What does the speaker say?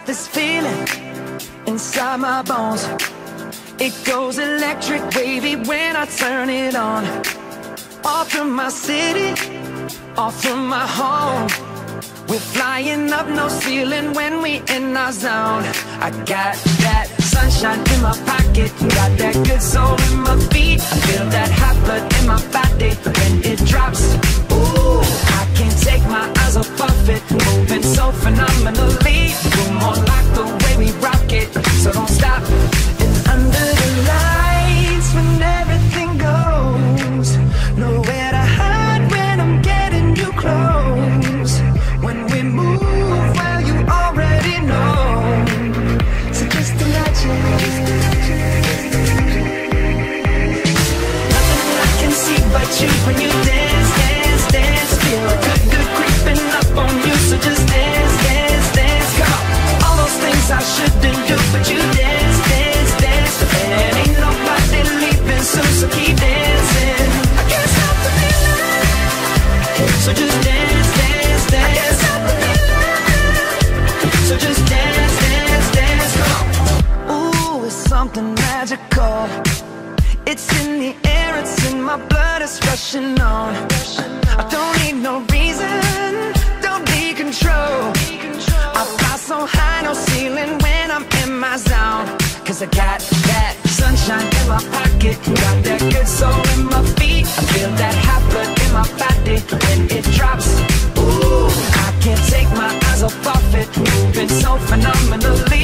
this feeling inside my bones. It goes electric wavy when I turn it on. Off from my city, off from my home. We're flying up, no ceiling when we in our zone. I got that sunshine in my pocket, got that good soul in my feet. I feel that hot blood in my body when it drops. Ooh, I can't take my eyes off of it, moving so phenomenally. You're more like the way we rock it, so don't stop. And under the lights, when everything goes, nowhere to hide when I'm getting you close. When we move, well, you already know. So just imagine. Nothing I can see but you when you dance, dance, dance. Feel good, good creeping up on you. So just dance, dance, dance. Come on. All those things I shouldn't do, but you dance, dance, dance. And ain't nobody leaving soon, so keep dancing. I can't stop the feeling. So just dance, dance, dance. I can't stop the feeling. So just dance, dance, dance. Come on. Ooh, it's something magical. It's in the air, it's in my blood, it's rushing on. I don't need no reason, don't need control. I fly so high, no ceiling when I'm in my zone. Cause I got that sunshine in my pocket, got that good soul in my feet. I feel that hot blood in my body when it drops. Ooh, I can't take my eyes off of it, moving so phenomenally.